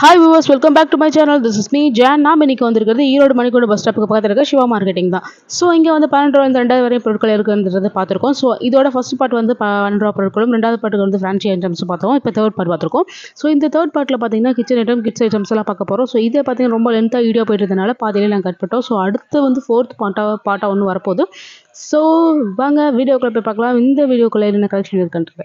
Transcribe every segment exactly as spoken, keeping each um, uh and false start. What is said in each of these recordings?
Hi viewers, welcome back to my channel. This is me Jan. நான் இன்னைக்கு வந்திருக்கிறது Erode மணிக்கூண்டு bus ஸ்டாப்புக்கு பக்கத்துல இருக்க சிவா மார்க்கெட்டிங் தான். ஸோ இங்கே வந்து பன்னெண்டு ரூபா ரெண்டாயிரம் வரை பொருட்கள் இருக்குன்றதை பார்த்துருக்கோம். ஸோ இதோட ஃபர்ஸ்ட் பார்ட் வந்து பன்னெண்டு ரூபா பொருட்களும், ரெண்டாவது பார்ட்டுக்கு வந்து ஃபேன்சி ஐட்டம்ஸ் பார்த்தோம். இப்போ தேர்ட் பார்ட் பார்த்துருக்கோம். ஸோ இந்த தேர்ட் பார்ட்டில் பார்த்தீங்கன்னா கிச்சன் ஐட்டம், கிட்ஸ் ஐட்டம்ஸ் எல்லாம் பார்க்க போகிறோம். ஸோ இதை பார்த்தீங்கன்னா ரொம்ப லென்த்தாக வீடியோ போயிட்டதுனால பாதியிலே நான் கட் பண்ணிட்டோம். ஸோ அடுத்து வந்து ஃபோர்த் பார்ட்டாக பார்ட்டாக ஒன்று வரப்போகுது. ஸோ வாங்க வீடியோக்குள்ளே போய் பார்க்கலாம். இந்த வீடியோக்குள்ளே என்ன கலெக்ஷன் இருக்குன்றது.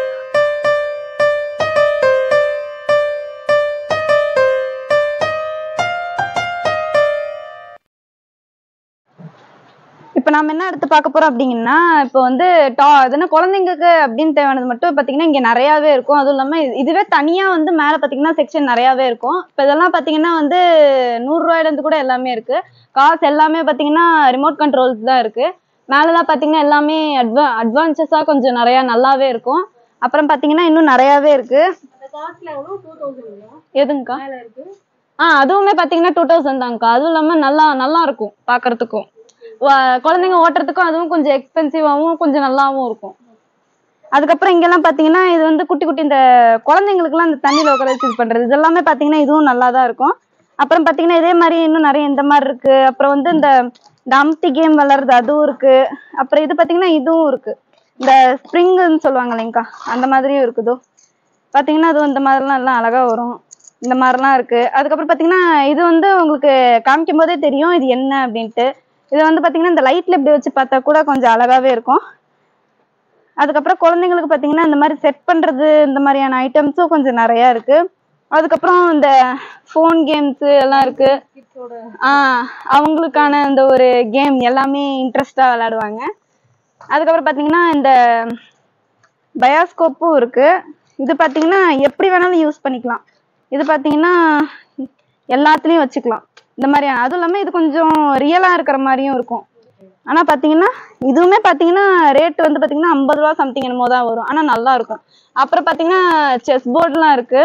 இப்போ நம்ம என்ன எடுத்து பார்க்க போறோம் அப்படிங்கன்னா, இப்போ வந்து டா அதுனா குழந்தைங்களுக்கு அப்படின்னு தேவையானது மட்டும் பார்த்தீங்கன்னா இங்கே நிறையாவே இருக்கும். அதுவும் இல்லாமல் இதுவே தனியாக வந்து மேலே பார்த்தீங்கன்னா செக்ஷன் நிறையாவே இருக்கும். இப்போ இதெல்லாம் பார்த்தீங்கன்னா வந்து நூறுரூவாயிலேருந்து கூட எல்லாமே இருக்கு. காசு எல்லாமே பார்த்தீங்கன்னா ரிமோட் கண்ட்ரோல்ஸ் தான் இருக்கு. மேலெலாம் பார்த்தீங்கன்னா எல்லாமே அட்வா அட்வான்ஸஸாக கொஞ்சம் நிறையா நல்லாவே இருக்கும். அப்புறம் பார்த்தீங்கன்னா இன்னும் நிறையாவே இருக்கு. எதுங்கக்கா? ஆ அதுவுமே பார்த்தீங்கன்னா டூ தௌசண்ட் தாங்க்கா. அதுவும் இல்லாமல் நல்லா நல்லா இருக்கும் பார்க்கறதுக்கும். குழந்தைங்க ஓட்டுறதுக்கும் அதுவும் கொஞ்சம் எக்ஸ்பென்சிவாகவும் கொஞ்சம் நல்லாவும் இருக்கும். அதுக்கப்புறம் இங்கெல்லாம் பார்த்தீங்கன்னா இது வந்து குட்டி குட்டி இந்த குழந்தைங்களுக்குலாம் இந்த தண்ணியில் உட்கார வச்சு இது பண்ணுறது இதெல்லாமே பார்த்தீங்கன்னா இதுவும் நல்லா தான் இருக்கும். அப்புறம் பார்த்தீங்கன்னா இதே மாதிரி இன்னும் நிறைய இந்த மாதிரி இருக்கு. அப்புறம் வந்து இந்த இந்த அம்தி கேம் விளாட்றது அதுவும் இருக்கு. அப்புறம் இது பார்த்தீங்கன்னா இதுவும் இருக்கு. இந்த ஸ்ப்ரிங்குன்னு சொல்லுவாங்க இல்லைங்கக்கா, அந்த மாதிரியும் இருக்குதோ பார்த்தீங்கன்னா அதுவும் இந்த மாதிரிலாம் எல்லாம் அழகா வரும். இந்த மாதிரிலாம் இருக்கு. அதுக்கப்புறம் பார்த்தீங்கன்னா இது வந்து உங்களுக்கு காமிக்கும் போதே தெரியும் இது என்ன அப்படின்ட்டு. இது வந்து பார்த்தீங்கன்னா இந்த லைட்ல இப்படி வச்சு பார்த்தா கூட கொஞ்சம் அழகாவே இருக்கும். அதுக்கப்புறம் குழந்தைங்களுக்கு பார்த்தீங்கன்னா இந்த மாதிரி செட் பண்றது இந்த மாதிரியான ஐட்டம்ஸும் கொஞ்சம் நிறையா இருக்கு. அதுக்கப்புறம் இந்த ஃபோன் கேம்ஸு எல்லாம் இருக்கு. ஆ அவங்களுக்கான இந்த ஒரு கேம் எல்லாமே இன்ட்ரெஸ்டாக விளையாடுவாங்க. அதுக்கப்புறம் பார்த்தீங்கன்னா இந்த பயோஸ்கோப்பும் இருக்கு. இது பார்த்தீங்கன்னா எப்படி வேணாலும் யூஸ் பண்ணிக்கலாம். இது பார்த்தீங்கன்னா எல்லாத்துலேயும் வச்சுக்கலாம் இந்த மாதிரியான. அதுவும் இல்லாமல் இது கொஞ்சம் ரியலாக இருக்கிற மாதிரியும் இருக்கும். ஆனால் பார்த்தீங்கன்னா இதுவுமே பார்த்தீங்கன்னா ரேட் வந்து பார்த்தீங்கன்னா ஐம்பது ரூபா சம்திங் என்னமோ தான் வரும். ஆனால் நல்லா இருக்கும். அப்புறம் பார்த்தீங்கன்னா செஸ் போர்டுலாம் இருக்கு.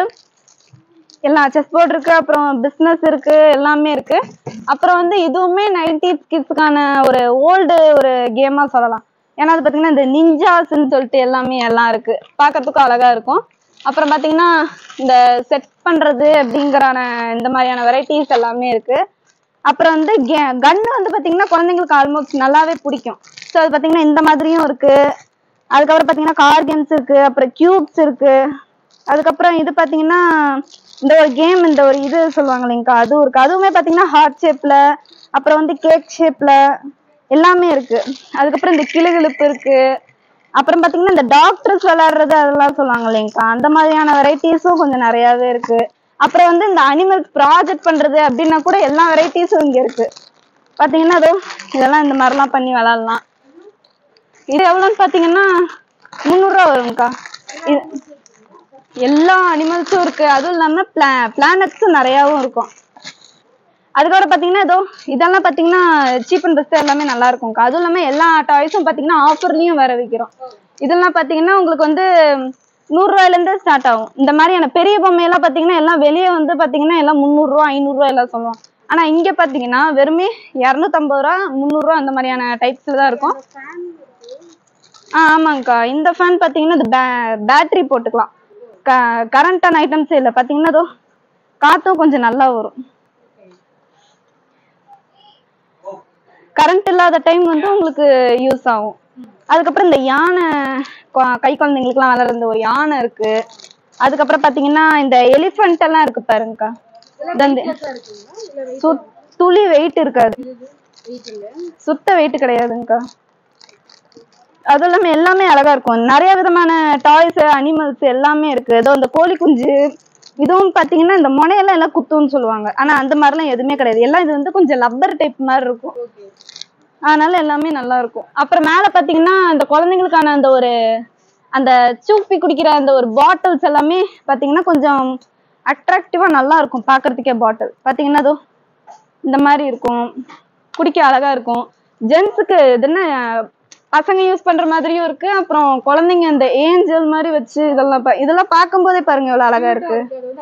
எல்லாம் செஸ் போர்டு இருக்கு. அப்புறம் பிஸ்னஸ் இருக்கு. எல்லாமே இருக்கு. அப்புறம் வந்து இதுவுமே நைன்டீஸ் கிட்ஸுக்கான ஒரு ஓல்டு ஒரு கேமாக சொல்லலாம். ஏன்னா அது பார்த்தீங்கன்னா இந்த நிஞ்சாஸ்ன்னு சொல்லிட்டு எல்லாமே எல்லாம் இருக்கு. பார்க்கறதுக்கும் அழகா இருக்கும். அப்புறம் பார்த்தீங்கன்னா இந்த செட் பண்ணுறது அப்படிங்கிறான இந்த மாதிரியான வெரைட்டிஸ் எல்லாமே இருக்கு. அப்புறம் வந்து கே கன்னு வந்து பார்த்தீங்கன்னா குழந்தைங்களுக்கு ஆல்மோஸ்ட் நல்லாவே பிடிக்கும். ஸோ அது பார்த்தீங்கன்னா இந்த மாதிரியும் இருக்கு. அதுக்கப்புறம் பார்த்தீங்கன்னா கார் கேம்ஸ் இருக்கு. அப்புறம் கியூப்ஸ் இருக்கு. அதுக்கப்புறம் இது பார்த்தீங்கன்னா இந்த ஒரு கேம் இந்த ஒரு இது சொல்லுவாங்க இல்லைங்கக்கா, அதுவும் இருக்கு. அதுவுமே பார்த்தீங்கன்னா ஹார்ட் ஷேப்ல அப்புறம் வந்து கேக் ஷேப்ல எல்லாமே இருக்கு. அதுக்கப்புறம் இந்த கிளுகிழுப்பு இருக்கு. அப்புறம் பார்த்தீங்கன்னா இந்த டாக்டர்ஸ் விளையாடுறது அதெல்லாம் சொல்லுவாங்க இல்லைங்கக்கா, அந்த மாதிரியான வெரைட்டிஸும் கொஞ்சம் நிறையாவே இருக்கு. அப்புறம் வந்து இந்த அனிமல்ஸ் ப்ராஜெக்ட் பண்றது அப்படின்னா கூட எல்லா வெரைட்டிஸும் இங்கே இருக்கு. பார்த்தீங்கன்னா அதோ இதெல்லாம் இந்த மாதிரிலாம் பண்ணி விளாட்லாம். இது எவ்வளோன்னு பார்த்தீங்கன்னா முந்நூறுரூவா வரும்க்கா. இது எல்லா அனிமல்ஸும் இருக்கு. அதுவும் இல்லாமல் பிளா பிளானட்ஸும் நிறையாவும் இருக்கும். அதுக்கப்புறம் பார்த்தீங்கன்னா ஏதோ இதெல்லாம் பார்த்தீங்கன்னா சீப் அண்ட் பெஸ்ட் எல்லாமே நல்லா இருக்கும்க்கா. அதுவும் இல்லாமல் எல்லா டாய்ஸும் பார்த்தீங்கன்னா ஆஃபர்லையும் வர வைக்கிறோம். இதெல்லாம் பார்த்தீங்கன்னா உங்களுக்கு வந்து நூறுரூவாயிலேருந்தே ஸ்டார்ட் ஆகும். இந்த மாதிரியான பெரிய பொம்மையெல்லாம் பார்த்தீங்கன்னா எல்லாம் வெளியே வந்து பார்த்தீங்கன்னா எல்லாம் முந்நூறுரூவா ஐநூறுரூவா எல்லாம் சொல்லுவோம். ஆனால் இங்கே பார்த்தீங்கன்னா வெறுமே இரநூத்தம்பது ரூபா முந்நூறுரூவா அந்த மாதிரியான டைப்ஸில் தான் இருக்கும். ஆ ஆமாங்கக்கா. இந்த ஃபேன் பார்த்தீங்கன்னா இது பே பேட்ரி போட்டுக்கலாம். க கரண்டான ஐட்டம்ஸே இல்லை. பார்த்தீங்கன்னா அதோ காற்றும் கொஞ்சம் நல்லா வரும். கரண்ட் இல்லாத டைம் வந்து உங்களுக்கு யூஸ் ஆகும். அதுக்கப்புறம் இந்த யானை கை குழந்தைங்களுக்குலாம் விளையாடுற ஒரு யானை இருக்கு. அதுக்கப்புறம் பார்த்தீங்கன்னா இந்த எலிஃபண்ட் எல்லாம் இருக்கு பாருங்கக்கா. துளி வெயிட் இருக்காது. சுத்த வெயிட் கிடையாதுங்கக்கா. அதுவும் இல்லாமல் எல்லாமே அழகா இருக்கும். நிறைய விதமான டாய்ஸ் அனிமல்ஸ் எல்லாமே இருக்கு. ஏதோ இந்த கோழி குஞ்சு இதுவும் பார்த்தீங்கன்னா இந்த முனையெல்லாம் எல்லாம் குத்துன்னு சொல்லுவாங்க. ஆனால் அந்த மாதிரிலாம் எதுவுமே கிடையாது. எல்லாம் இது வந்து கொஞ்சம் லப்பர் டைப் மாதிரி இருக்கும். அதனால எல்லாமே நல்லா இருக்கும். அப்புறம் மேலே பார்த்தீங்கன்னா இந்த குழந்தைங்களுக்கான அந்த ஒரு அந்த சூப்பி குடிக்கிற அந்த ஒரு பாட்டில்ஸ் எல்லாமே பார்த்தீங்கன்னா கொஞ்சம் அட்ராக்டிவாக நல்லா இருக்கும் பார்க்கறதுக்கே. பாட்டில் பார்த்தீங்கன்னா அதோ இந்த மாதிரி இருக்கும். குடிக்க அழகா இருக்கும். ஜென்ஸுக்கு இதுன்னா பசங்க யூஸ் பண்ற மாதிரியும் இருக்கு. அப்புறம் குழந்தைங்க இந்த ஏஞ்சல் மாதிரி வச்சு இதெல்லாம் இதெல்லாம் பார்க்கும்போதே பாருங்க எவ்வளவு அழகா இருக்கு.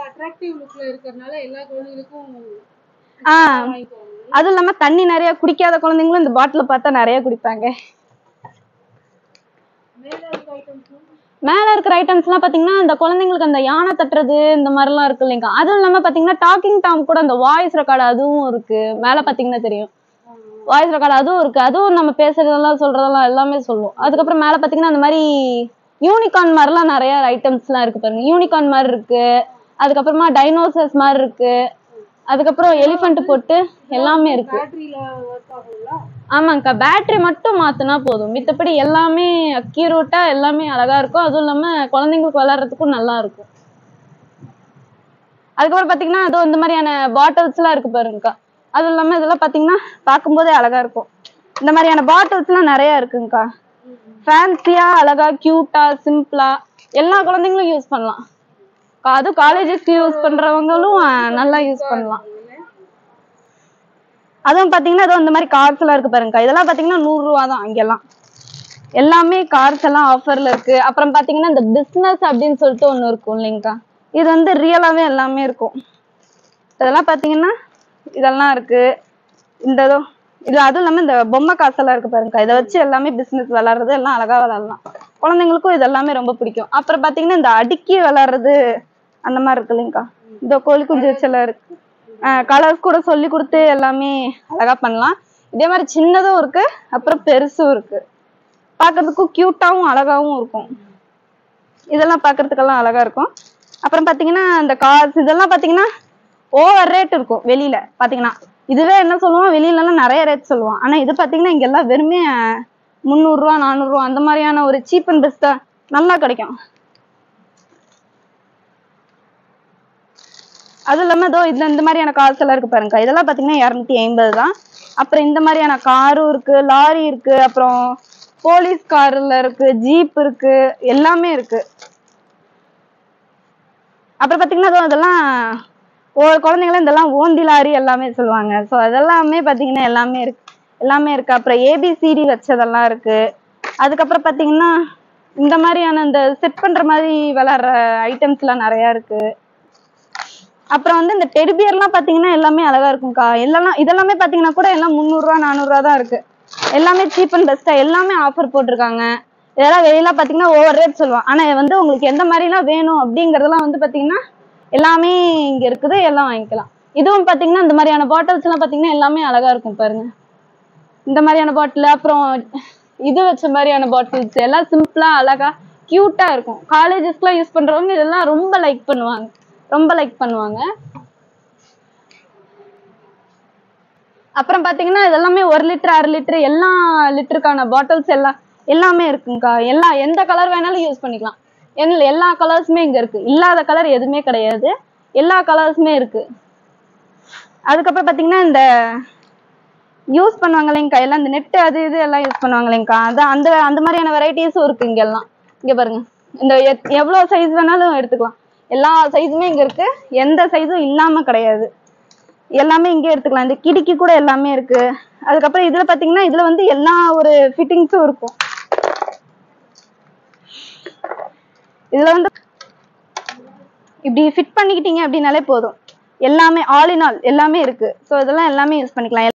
ஆ அதுவும் இல்லாம தண்ணி நிறைய குடிக்காத குழந்தைங்களும் இந்த பாட்டில பார்த்தா நிறைய குடிப்பாங்க. மேல இருக்கிற ஐட்டம்ஸ் எல்லாம் பாத்தீங்கன்னா இந்த குழந்தைங்களுக்கு அந்த யானை தட்டுறது இந்த மாதிரி எல்லாம் இருக்கு இல்லைங்க. அதுவும் இல்லாம பாத்தீங்கன்னா டாக்கிங் டாம் கூட அந்த வாய்ஸ் ரெக்கார்டு அதுவும் இருக்கு. மேல பாத்தீங்கன்னா தெரியும் வாய்ஸ் ரெக்கார்டு அதுவும் இருக்கு. அதுவும் நம்ம பேசுறதெல்லாம் சொல்றதெல்லாம் எல்லாமே சொல்லுவோம். அதுக்கப்புறம் மேல பாத்தீங்கன்னா அந்த மாதிரி யூனிகார்ன் மாதிரிலாம் நிறைய ஐட்டம்ஸ் எல்லாம் இருக்கு பாருங்க. யூனிகார்ன் மாதிரி இருக்கு, அதுக்கப்புறமா டைனோசர்ஸ் மாதிரி இருக்கு, அதுக்கப்புறம் எலிஃபண்ட் போட்டு எல்லாமே இருக்கு. ஆமாங்கக்கா, பேட்டரி மட்டும் மாத்தினா போதும், மித்தபடி எல்லாமே அக்யூரேட்டா எல்லாமே அழகா இருக்கும். அதுவும் இல்லாம குழந்தைங்களுக்கு விளையாடுறதுக்கும் நல்லா இருக்கும். அதுக்கப்புறம் பாத்தீங்கன்னா அதோ இந்த மாதிரியான பாட்டில்ஸ் எல்லாம் இருக்கு பாருங்கக்கா. அதுவும் இல்லாம இதெல்லாம் பாத்தீங்கன்னா பார்க்கும்போதே அழகா இருக்கும். இந்த மாதிரியான பாட்டில்ஸ் எல்லாம் நிறைய இருக்குங்கக்கா. ஃபேன்சியா அழகா கியூட்டா சிம்பிளா எல்லா குழந்தைங்களும் யூஸ் பண்ணலாம். அது காலேஜஸ்க்கு யூஸ் பண்றவங்களும் நல்லா யூஸ் பண்ணலாம். அதுவும் பாத்தீங்கன்னா அதோ இந்த மாதிரி கார்ஸ் எல்லாம் இருக்கு பாருங்கக்கா. இதெல்லாம் பாத்தீங்கன்னா நூறு ரூபா தான் இங்கெல்லாம். எல்லாமே கார்ஸ் எல்லாம் ஆஃபர்ல இருக்கு. அப்புறம் பாத்தீங்கன்னா இந்த பிசினஸ் அப்படின்னு சொல்லிட்டு ஒண்ணு இருக்கும் இல்லைங்கக்கா. இது வந்து ரியலாவே எல்லாமே இருக்கும். இதெல்லாம் பாத்தீங்கன்னா இதெல்லாம் இருக்கு. இந்த இது அதுவும் இல்லாம இந்த பொம்மை காசெல்லாம் இருக்கு பாருங்கக்கா. இதை வச்சு எல்லாமே பிசினஸ் விளையாடுறது எல்லாம் அழகா விளையாடலாம். குழந்தைங்களுக்கும் இது எல்லாமே ரொம்ப பிடிக்கும். அப்புறம் பாத்தீங்கன்னா இந்த அடுக்கி விளையாடுறது அந்த மாதிரி இருக்கு இல்லைங்கக்கா. இந்த கோழி குஞ்சு வச்செல்லாம் இருக்கு. ஆஹ் கலர்ஸ் கூட சொல்லி கொடுத்து எல்லாமே அழகா பண்ணலாம். இதே மாதிரி சின்னதும் இருக்கு, அப்புறம் பெருசும் இருக்கு. பாக்குறதுக்கும் கியூட்டாவும் அழகாவும் இருக்கும். இதெல்லாம் பாக்குறதுக்கெல்லாம் அழகா இருக்கும். அப்புறம் பாத்தீங்கன்னா இந்த கார்ஸ் இதெல்லாம் பாத்தீங்கன்னா ஓவர் ரேட் இருக்கும் வெளியில பாத்தீங்கன்னா. இதுவே என்ன சொல்லுவோம், வெளியில எல்லாம் நிறைய ரேட் சொல்லுவோம். ஆனா இது பாத்தீங்கன்னா இங்க எல்லாம் வெறுமே முந்நூறு ரூபா நானூறு ரூபா அந்த மாதிரியான ஒரு சீப் அண்ட் பெஸ்டா நல்லா கிடைக்கும். அது இல்லாம இதோ இந்த இந்த மாதிரியான கார்ஸ் எல்லாம் இருக்கு பாருங்க. இதெல்லாம் பாத்தீங்கன்னா இருநூத்தி ஐம்பது தான். அப்புறம் இந்த மாதிரியான காரும் இருக்கு, லாரி இருக்கு, அப்புறம் போலீஸ் கார்ல இருக்கு, ஜீப் இருக்கு, எல்லாமே இருக்கு. அப்புறம் பாத்தீங்கன்னா இதெல்லாம் ஒரு குழந்தைங்களும் இதெல்லாம் ஓந்தி லாரி எல்லாமே சொல்லுவாங்க. ஸோ அதெல்லாமே பாத்தீங்கன்னா எல்லாமே இருக்கு எல்லாமே இருக்கு. அப்புறம் ஏபிசிடி வச்சதெல்லாம் இருக்கு. அதுக்கப்புறம் பாத்தீங்கன்னா இந்த மாதிரியான இந்த செட் பண்ற மாதிரி விளையாடுற ஐட்டம்ஸ் எல்லாம் நிறைய இருக்கு. அப்புறம் வந்து இந்த டெடிபியர் எல்லாம் பாத்தீங்கன்னா எல்லாமே அழகா இருக்கும்க்கா. எல்லாம் இதெல்லாமே பாத்தீங்கன்னா கூட எல்லாம் முந்நூறு ரூபா நானூறு ரூபா தான் இருக்கு. எல்லாமே சீப் அண்ட் பெஸ்டா எல்லாமே ஆஃபர் போட்டிருக்காங்க. இதெல்லாம் வெளியில பாத்தீங்கன்னா ஓவர் ரேட் சொல்லுவாங்க. ஆனா வந்து உங்களுக்கு எந்த மாதிரி எல்லாம் வேணும் அப்படிங்கறதெல்லாம் வந்து பாத்தீங்கன்னா எல்லாமே இங்க இருக்குது, எல்லாம் வாங்கிக்கலாம். இதுவும் பாத்தீங்கன்னா இந்த மாதிரியான பாட்டில்ஸ் எல்லாம் பாத்தீங்கன்னா எல்லாமே அழகா இருக்கும் பாருங்க. இந்த மாதிரியான பாட்டில், அப்புறம் இது வச்ச மாதிரியான பாட்டில்ஸ் எல்லாம் சிம்பிளா அழகா கியூட்டா இருக்கும். காலேஜஸ்க்குலாம் யூஸ் பண்றவங்க இதெல்லாம் ரொம்ப லைக் பண்ணுவாங்க ரொம்ப லைக் பண்ணுவாங்க. அப்புறம் பாத்தீங்கன்னா இதெல்லாமே ஒரு லிட்டர் அரை லிட்டர் எல்லா லிட்டருக்கான பாட்டில்ஸ் எல்லாம் எல்லாமே இருக்குங்கக்கா. எல்லா எந்த கலர் வேணாலும் யூஸ் பண்ணிக்கலாம். எல்லா கலர்ஸுமே இங்க இருக்கு. இல்லாத கலர் எதுவுமே கிடையாது, எல்லா கலர்ஸுமே இருக்கு. அதுக்கப்புறம் பாத்தீங்கன்னா இந்த யூஸ் பண்ணுவாங்க இல்லைங்கக்கா, எல்லாம் இந்த நெட் அது இது எல்லாம் யூஸ் பண்ணுவாங்க இல்லைங்கக்கா. அதான் அந்த அந்த மாதிரியான வெரைட்டிஸும் இருக்கு இங்க எல்லாம். இங்க பாருங்க, இந்த எவ்வளவு சைஸ் வேணாலும் எடுத்துக்கலாம். எல்லா சைஸுமே இங்க இருக்கு, எந்த சைஸும் இல்லாம கிடையாது, எல்லாமே இங்கே எடுத்துக்கலாம். இந்த கிடிக்கி கூட எல்லாமே இருக்கு. அதுக்கப்புறம் இதுல பாத்தீங்கன்னா இதுல வந்து எல்லா ஒரு ஃபிட்டிங்ஸும் இருக்கும். இதுல வந்து இப்படி ஃபிட் பண்ணிக்கிட்டீங்க அப்படின்னாலே போதும், எல்லாமே ஆல் இன் ஆல் எல்லாமே இருக்கு. ஸோ இதெல்லாம் எல்லாமே யூஸ் பண்ணிக்கலாம்.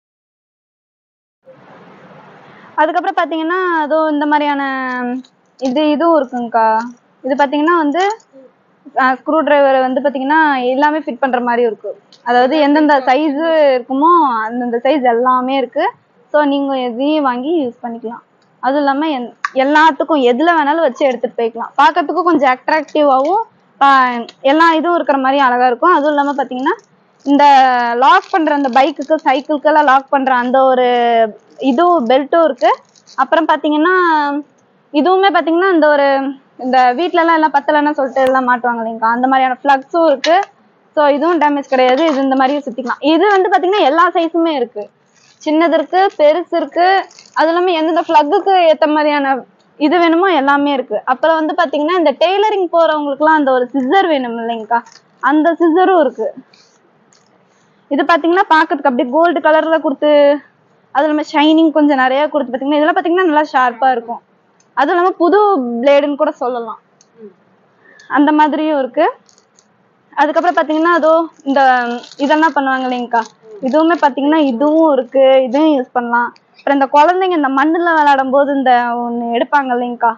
அதுக்கப்புறம் பாத்தீங்கன்னா அதோ இந்த மாதிரியான இது இதுவும் இருக்குங்கக்கா. இது பாத்தீங்கன்னா வந்து ஸ்க்ரூ டிரைவர் வந்து பாத்தீங்கன்னா எல்லாமே ஃபிட் பண்ற மாதிரி இருக்கும். அதாவது எந்தெந்த சைஸ் இருக்குமோ அந்தந்த சைஸ் எல்லாமே இருக்கு. ஸோ நீங்க எதையும் வாங்கி யூஸ் பண்ணிக்கலாம். அதுவும் இல்லாம எல்லாத்துக்கும் எதுல வேணாலும் வச்சு எடுத்துட்டு போய்க்கலாம். பார்க்கறதுக்கும் கொஞ்சம் அட்ராக்டிவாகவும் எல்லா இதுவும் இருக்கிற மாதிரி அழகா இருக்கும். அதுவும் இல்லாம பாத்தீங்கன்னா இந்த லாக் பண்ற அந்த பைக்குக்கு சைக்கிளுக்கு எல்லாம் லாக் பண்ற அந்த ஒரு இதுவும் பெல்ட்டும் இருக்கு. அப்புறம் பாத்தீங்கன்னா இதுவுமே பாத்தீங்கன்னா இந்த ஒரு இந்த வீட்டுல எல்லாம் எல்லாம் பத்தலைன்னு சொல்லிட்டு எல்லாம் மாட்டுவாங்க இல்லைங்கக்கா, அந்த மாதிரியான பிளக்ஸும் இருக்கு. ஸோ இதுவும் டேமேஜ் கிடையாது, இது இந்த மாதிரியும் சுத்திக்கலாம். இது வந்து பாத்தீங்கன்னா எல்லா சைஸுமே இருக்கு, சின்னது இருக்கு, பெருசு இருக்கு. அது இல்லாம எந்தெந்த பிளக்குக்கு ஏத்த மாதிரியான இது வேணுமோ எல்லாமே இருக்கு. அப்புறம் வந்து பாத்தீங்கன்னா இந்த டெய்லரிங் போறவங்களுக்கு எல்லாம் அந்த ஒரு சிசர் வேணும் இல்லைங்கக்கா, அந்த சிசரும் இருக்கு. இது பாத்தீங்கன்னா பாக்கிறதுக்கு அப்படியே கோல்டு கலர்ல கொடுத்து அது இல்லாம ஷைனிங் கொஞ்சம் நிறைய கொடுத்து பாத்தீங்கன்னா இதெல்லாம் பாத்தீங்கன்னா நல்லா ஷார்ப்பா இருக்கும். அதுவும் இல்லாம புது பிளேடுன்னு கூட சொல்லலாம், அந்த மாதிரியும் இருக்கு. அதுக்கப்புறம் பாத்தீங்கன்னா அதோ இந்த இதெல்லாம் பண்ணுவாங்க இல்லைங்கக்கா, இதுவுமே பாத்தீங்கன்னா இதுவும் இருக்கு, இதுவும் யூஸ் பண்ணலாம். அப்புறம் இந்த குழந்தைங்க இந்த மண்ணுல விளையாடும் போது இந்த ஒண்ணு எடுப்பாங்க இல்லைங்கக்கா.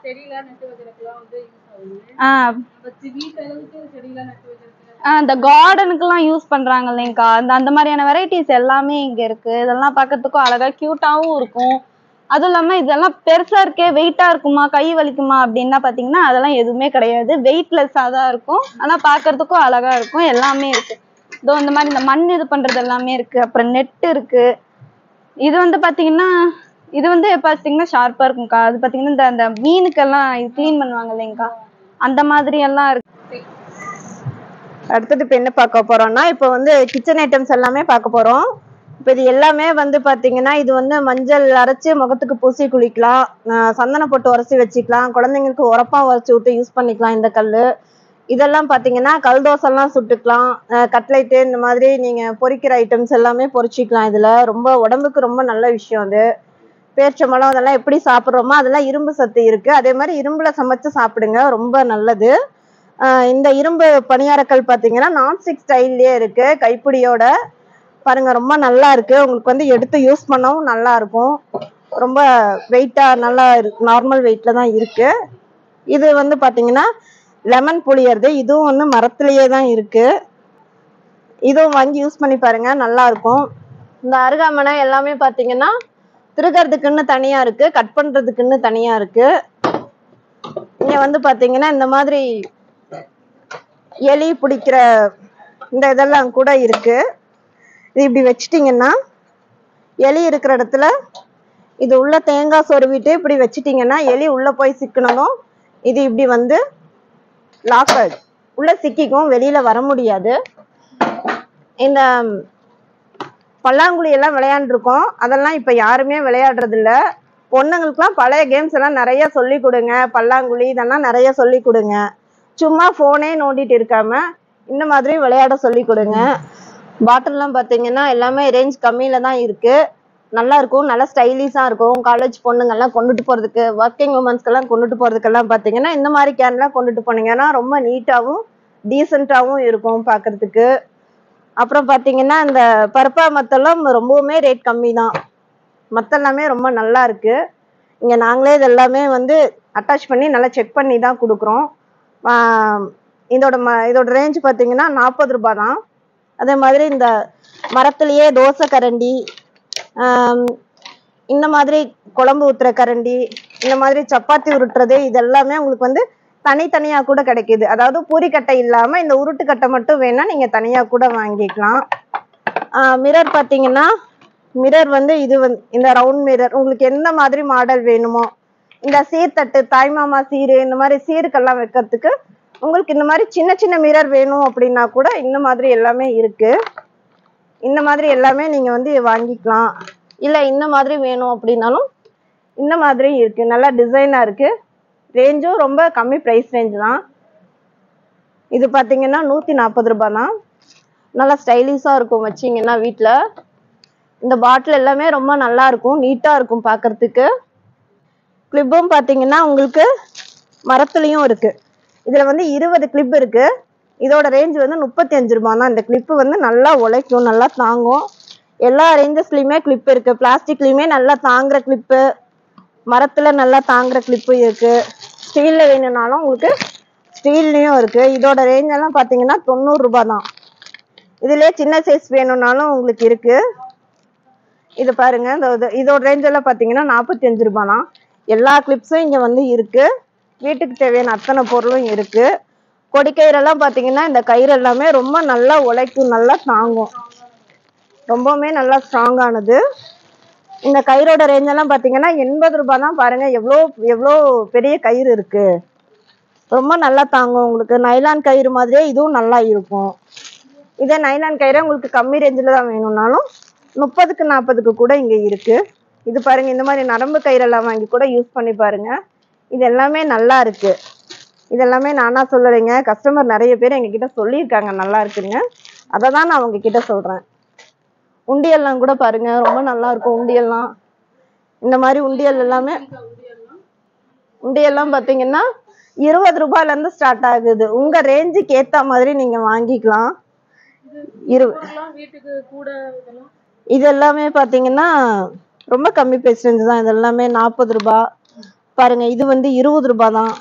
ஆஹ் இந்த கார்டனுக்கு எல்லாம் யூஸ் பண்றாங்க இல்லைங்கக்கா. அந்த அந்த மாதிரியான வெரைட்டிஸ் எல்லாமே இங்க இருக்கு. இதெல்லாம் பாக்கிறதுக்கும் அழகா கியூட்டாவும் இருக்கும். அதுவும் இல்லாம இதெல்லாம் பெருசா இருக்கே, வெயிட்டா இருக்குமா, கை வலிக்குமா அப்படின்னா பாத்தீங்கன்னா அதெல்லாம் எதுவுமே கிடையாது. வெயிட்லெஸ்ஸா தான் இருக்கும். ஆனா பாக்குறதுக்கும் அழகா இருக்கும். எல்லாமே இருக்கு. இதோ இந்த மாதிரி இந்த மண் இது பண்றது எல்லாமே இருக்கு. அப்புறம் நெட் இருக்கு. இது வந்து பாத்தீங்கன்னா இது வந்து பாத்தீங்கன்னா ஷார்ப்பா இருக்கும்க்கா. அது பாத்தீங்கன்னா இந்த அந்த மீனுக்கெல்லாம் கிளீன் பண்ணுவாங்க இல்லைங்கக்கா, அந்த மாதிரி எல்லாம் இருக்கு. அடுத்தது இப்போ என்ன பார்க்க போறோம்னா, இப்போ வந்து கிச்சன் ஐட்டம்ஸ் எல்லாமே பார்க்க போறோம். இப்போ இது எல்லாமே வந்து பாத்தீங்கன்னா இது வந்து மஞ்சள் அரைச்சி முகத்துக்கு பூசி குளிக்கலாம், சந்தன போட்டு உரசி வச்சுக்கலாம், குழந்தைங்களுக்கு உரப்பா உரைச்சி விட்டு யூஸ் பண்ணிக்கலாம். இந்த கல் இதெல்லாம் பாத்தீங்கன்னா கல் தோசைலாம் சுட்டுக்கலாம், கட்லைட்டு இந்த மாதிரி நீங்க பொரிக்கிற ஐட்டம்ஸ் எல்லாமே பொரிச்சிக்கலாம். இதுல ரொம்ப உடம்புக்கு ரொம்ப நல்ல விஷயம். அது பேர்ச்சம்பழம் அதெல்லாம் எப்படி சாப்பிட்றோமோ அதெல்லாம் இரும்பு சத்து இருக்கு. அதே மாதிரி இரும்புல சமைச்சு சாப்பிடுங்க, ரொம்ப நல்லது. ஆஹ் இந்த இரும்பு பணியாரக்கல் பாத்தீங்கன்னா நான்ஸ்டிக் ஸ்டைல்லயே இருக்கு, கைப்பிடியோட பாருங்க, ரொம்ப நல்லா இருக்கு. உங்களுக்கு வந்து எடுத்து யூஸ் பண்ணவும் நல்லா இருக்கும். ரொம்ப வெயிட்டா நல்லா இருக்கு, நார்மல் வெயிட்ல தான் இருக்கு. இது வந்து பாத்தீங்கன்னா லெமன் புளியறது, இதுவும் வந்து மரத்திலேயே தான் இருக்கு. இதுவும் வாங்கி யூஸ் பண்ணி பாருங்க, நல்லா இருக்கும். இந்த அருகாமனை எல்லாமே பாத்தீங்கன்னா திருகிறதுக்குன்னு தனியா இருக்கு, கட் பண்றதுக்குன்னு தனியா இருக்கு. இங்க வந்து பாத்தீங்கன்னா இந்த மாதிரி எலி பிடிக்கிற இந்த இதெல்லாம் கூட இருக்கு. இது இப்படி வச்சிட்டீங்கன்னா எலி இருக்கிற இடத்துல இது உள்ள தேங்காய் சொருவிட்டு இப்படி வச்சிட்டீங்கன்னா எலி உள்ள போய் சிக்கணும். இது இப்படி வந்து லாக் உள்ள சிக்கிக்கும், வெளியில வர முடியாது. இந்த பல்லாங்குழி எல்லாம் விளையாண்டுருக்கோம், அதெல்லாம் இப்ப யாருமே விளையாடுறது இல்ல. பொண்ணுங்களுக்குலாம் பழைய கேம்ஸ் எல்லாம் நிறைய சொல்லி கொடுங்க, பல்லாங்குழி இதெல்லாம் நிறைய சொல்லி கொடுங்க. சும்மா போனே நோண்டிட்டு இருக்காம இந்த மாதிரி விளையாட சொல்லி கொடுங்க. பாட்டில் எல்லாம் பாத்தீங்கன்னா எல்லாமே ரேஞ்ச் கம்மியில தான் இருக்கு, நல்லா இருக்கும், நல்லா ஸ்டைலிஷா இருக்கும். காலேஜ் பொண்ணுங்க எல்லாம் கொண்டுட்டு போறதுக்கு, ஒர்க்கிங் உமன்ஸ்க்கு எல்லாம் கொண்டுட்டு போறதுக்கெல்லாம் பாத்தீங்கன்னா இந்த மாதிரி கேன் எல்லாம் கொண்டுட்டு போனீங்கன்னா ரொம்ப நீட்டாவும் டீசென்டாவும் இருக்கும் பாக்குறதுக்கு. அப்புறம் பாத்தீங்கன்னா இந்த பருப்பா மத்தெல்லாம் ரொம்பவுமே ரேட் கம்மி தான், மத்த எல்லாமே ரொம்ப நல்லா இருக்கு. இங்க நாங்களே இது எல்லாமே வந்து அட்டாச் பண்ணி நல்லா செக் பண்ணி தான் கொடுக்குறோம். இதோட ம இதோட ரேஞ்ச் பாத்தீங்கன்னா நாற்பது ரூபாய் தான். அதே மாதிரி இந்த மரத்திலேயே தோசை கரண்டி, ஆஹ் இந்த மாதிரி குழம்பு ஊத்துற கரண்டி, இந்த மாதிரி சப்பாத்தி உருட்டுறது, இது எல்லாமே உங்களுக்கு வந்து தனித்தனியா கூட கிடைக்குது. அதாவது பூரிக்கட்டை இல்லாம இந்த உருட்டுக்கட்டை மட்டும் வேணா நீங்க தனியா கூட வாங்கிக்கலாம். ஆஹ் மிரர் பாத்தீங்கன்னா மிரர் வந்து இது வந்து இந்த ரவுண்ட் மிரர் உங்களுக்கு எந்த மாதிரி மாடல் வேணுமோ, இந்த சீர்தட்டு தாய்மாமா சீரு இந்த மாதிரி சீருக்கெல்லாம் வைக்கிறதுக்கு உங்களுக்கு இந்த மாதிரி சின்ன சின்ன மிரர் வேணும் அப்படின்னா கூட இந்த மாதிரி எல்லாமே இருக்கு. இந்த மாதிரி எல்லாமே நீங்க வந்து வாங்கிக்கலாம். இல்ல இந்த மாதிரி வேணும் அப்படின்னாலும் இந்த மாதிரி இருக்கு, நல்லா டிசைனா இருக்கு. ரேஞ்சும் ரொம்ப கம்மி பிரைஸ் ரேஞ்ச் தான். இது பாத்தீங்கன்னா நூத்தி நாற்பது ரூபாய் தான். நல்லா ஸ்டைலிஷா இருக்கும் வச்சீங்கன்னா வீட்டுல. இந்த பாட்டில் எல்லாமே ரொம்ப நல்லா இருக்கும், நீட்டா இருக்கும் பாக்குறதுக்கு. கிளிப்பும் பாத்தீங்கன்னா உங்களுக்கு மரத்துலயும் இருக்கு. இதுல வந்து இருபது கிளிப் இருக்கு. இதோட ரேஞ்ச் வந்து முப்பத்தி அஞ்சு ரூபாய் தான். இந்த கிளிப்பு வந்து நல்லா உழைக்கும், நல்லா தாங்கும். எல்லா ரேஞ்சஸ்லயுமே கிளிப் இருக்கு. பிளாஸ்டிக்லயுமே நல்லா தாங்குற கிளிப்பு, மரத்துல நல்லா தாங்குற கிளிப்பு இருக்கு. ஸ்டீல்ல வேணும்னாலும் உங்களுக்கு ஸ்டீல்லையும் இருக்கு. இதோட ரேஞ்ச் எல்லாம் பாத்தீங்கன்னா தொண்ணூறு ரூபாய் தான். இதுலயே சின்ன சைஸ் வேணும்னாலும் உங்களுக்கு இருக்கு. இது பாருங்க, இதோட ரேஞ்ச் எல்லாம் பாத்தீங்கன்னா நாற்பத்தி அஞ்சு ரூபாய் தான். எல்லா கிளிப்ஸும் இங்க வந்து இருக்கு. வீட்டுக்கு தேவையான அத்தனை பொருளும் இருக்கு. கொடிக்கயிறெல்லாம் பாத்தீங்கன்னா இந்த கயிறு எல்லாமே ரொம்ப நல்லா உழைக்கும், நல்லா தாங்கும், ரொம்பவுமே நல்லா ஸ்ட்ராங் ஆனது. இந்த கயிறோட ரேஞ்ச் எல்லாம் பாத்தீங்கன்னா எண்பது ரூபாய் தான். பாருங்க எவ்வளோ எவ்வளோ பெரிய கயிறு இருக்கு, ரொம்ப நல்லா தாங்கும். உங்களுக்கு நைலான் கயிறு மாதிரியே இதுவும் நல்லா இருக்கும். இதே நைலான் கயிறு உங்களுக்கு கம்மி ரேஞ்சில் தான் வேணும்னாலும் முப்பதுக்கு நாற்பதுக்கு கூட இங்க இருக்கு. இது பாருங்க, இந்த மாதிரி நரம்பு கயிறெல்லாம் வாங்கி கூட யூஸ் பண்ணி பாருங்க. இது எல்லாமே நல்லா இருக்கு. இதெல்லாமே நானா சொல்லலைங்க, கஸ்டமர் நிறைய பேர் எங்க கிட்ட சொல்லியிருக்காங்க நல்லா இருக்குங்க, அதை தான் நான் அவங்க கிட்ட சொல்றேன். உண்டியெல்லாம் கூட பாருங்க, ரொம்ப நல்லா இருக்கும் உண்டியெல்லாம். இந்த மாதிரி உண்டியல் எல்லாமே உண்டியெல்லாம் பாத்தீங்கன்னா இருபது ரூபாயில இருந்து ஸ்டார்ட் ஆகுது. உங்க ரேஞ்சுக்கு ஏத்த மாதிரி நீங்க வாங்கிக்கலாம். இரு இது எல்லாமே பாத்தீங்கன்னா ரொம்ப கம்மி பிரைஸ் ரேஞ்ச் தான். இது எல்லாமே நாற்பது ரூபாய். பாருங்க இது வந்து இருபது ரூபாய் தான்.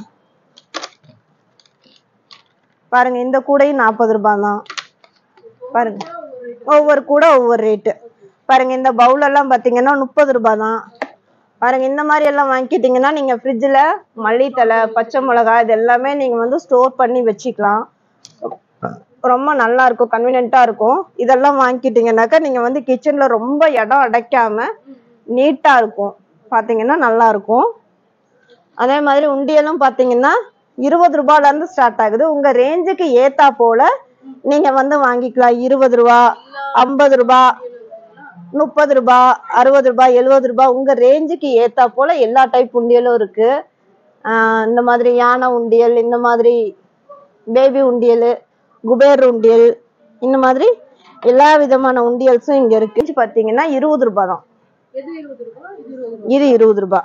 பாருங்க இந்த கூடையும் நாற்பது ரூபாய் தான். பாருங்க ஒவ்வொரு கூட ஒவ்வொரு ரேட்டு. பாருங்க இந்த பவுல் எல்லாம் பாத்தீங்கன்னா முப்பது ரூபாய் தான். பாருங்க இந்த மாதிரி எல்லாம் வாங்கிட்டீங்கன்னா நீங்க ஃப்ரிட்ஜ்ல மல்லித்தலை, பச்சை மிளகாய் இது எல்லாமே நீங்க வந்து ஸ்டோர் பண்ணி வச்சுக்கலாம். ரொம்ப நல்லா இருக்கும், கன்வீனியன்ட்டா இருக்கும். இதெல்லாம் வாங்கிட்டீங்கன்னாக்கா நீங்க வந்து கிச்சன்ல ரொம்ப இடம் அடைக்காம நீட்டா இருக்கும். பாத்தீங்கன்னா நல்லா இருக்கும். அதே மாதிரி உண்டியலும் பாத்தீங்கன்னா இருபது ரூபாயில இருந்து ஸ்டார்ட் ஆகுது. உங்க ரேஞ்சுக்கு ஏத்தா போல நீங்க வந்து வாங்கிக்கலாம். இருபது ரூபா, ஐம்பது ரூபா, முப்பது ரூபாய், அறுபது ரூபாய், எழுபது ரூபாய் உங்க ரேஞ்சுக்கு ஏத்தா போல எல்லா டைப் உண்டியலும் இருக்கு. ஆஹ் இந்த மாதிரி யானை உண்டியல், இந்த மாதிரி பேபி உண்டியல், குபேர் உண்டியல், இந்த மாதிரி எல்லா விதமான உண்டியல்ஸும் இங்க இருக்கு. பாத்தீங்கன்னா இருபது ரூபாய் தான். இது இருபது ரூபாய்.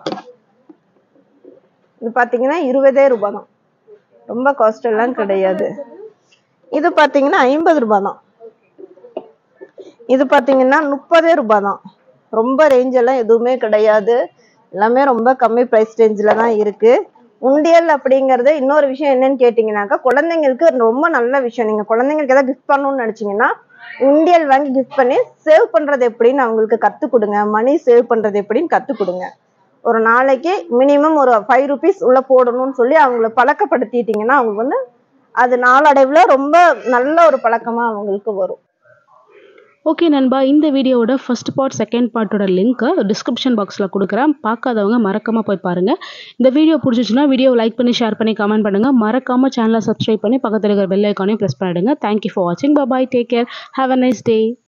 இது பாத்தீங்கன்னா இருபதே ரூபாய் தான். ரொம்ப காஸ்ட் எல்லாம் கிடையாது. இது பாத்தீங்கன்னா ஐம்பது ரூபாய் தான். இது பாத்தீங்கன்னா முப்பதே ரூபாய் தான். ரொம்ப ரேஞ்ச் எல்லாம் எதுவுமே கிடையாது. எல்லாமே ரொம்ப கம்மி பிரைஸ் ரேஞ்சில தான் இருக்கு. உண்டியல் அப்படிங்கறது இன்னொரு விஷயம் என்னன்னு கேட்டீங்கன்னாக்கா, குழந்தைங்களுக்கு ரொம்ப நல்ல விஷயம். நீங்க குழந்தைங்களுக்கு ஏதாவது கிஃப்ட் பண்ணணும்னு நினைச்சீங்கன்னா உண்டியல் வாங்கி கிஃப்ட் பண்ணி சேவ் பண்றது எப்படின்னு அவங்களுக்கு கத்து கொடுங்க. மணி சேவ் பண்றது எப்படின்னு கத்து கொடுங்க. ஒரு நாளைக்கு மினிமம் ஒரு ஃபைவ் ருபீஸ் உள்ள போடணும்னு சொல்லி அவங்கள பழக்கப்படுத்திட்டீங்கன்னா அவங்களுக்கு வந்து அது நாளடைவுல ரொம்ப நல்ல ஒரு பழக்கமா அவங்களுக்கு வரும். ஓகே நண்பா, இந்த வீடியோவோட ஃபர்ஸ்ட் பார்ட் செகண்ட் பார்ட்டோட லிங்க்கை டிஸ்கிரிப்ஷன் பாக்ஸில் கொடுக்குறேன். பார்க்காதவங்க மறக்காமல் போய் பாருங்கள். இந்த வீடியோ பிடிச்சிச்சுன்னா வீடியோவை லைக் பண்ணி ஷேர் பண்ணி கமெண்ட் பண்ணுங்கள். மறக்காமல் சேனலை சப்ஸ்கிரைப் பண்ணி பக்கத்தில் இருக்கிற பெல் ஐக்கானையும் ப்ரெஸ் பண்ணிடுங்க. தேங்க்யூ ஃபார் வாட்சிங். Bye, take care, have a nice day.